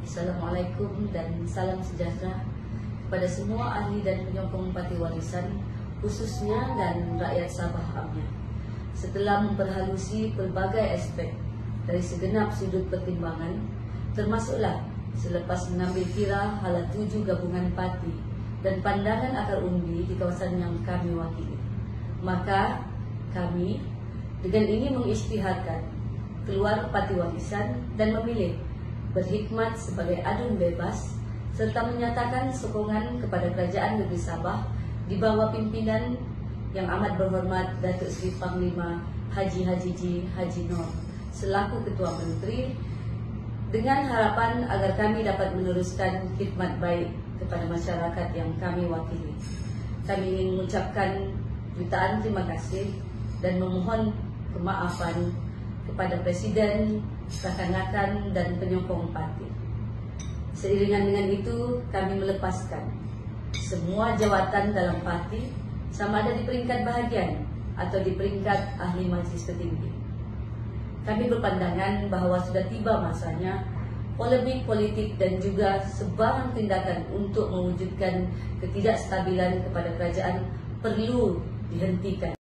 Assalamualaikum dan salam sejahtera kepada semua ahli dan penyokong Parti Warisan, khususnya dan rakyat Sabah amnya. Setelah memperhalusi pelbagai aspek dari segenap sudut pertimbangan, termasuklah selepas mengambil kira hala 7 gabungan parti dan pandangan akar undi di kawasan yang kami wakili, maka kami dengan ini mengisytiharkan keluar Parti Warisan dan memilih berkhidmat sebagai adun bebas serta menyatakan sokongan kepada Kerajaan Negeri Sabah di bawah pimpinan yang amat berhormat Datuk Seri Panglima Haji Haji Noor selaku Ketua Menteri, dengan harapan agar kami dapat meneruskan khidmat baik kepada masyarakat yang kami wakili. Kami ingin mengucapkan jutaan terima kasih dan memohon kemaafan kepada Presiden, rakan-rakan dan penyokong parti. Seiringan dengan itu, kami melepaskan semua jawatan dalam parti, sama ada di peringkat bahagian atau di peringkat ahli majlis tertinggi. Kami berpandangan bahawa sudah tiba masanya polemik politik dan juga sebarang tindakan untuk mewujudkan ketidakstabilan kepada kerajaan perlu dihentikan.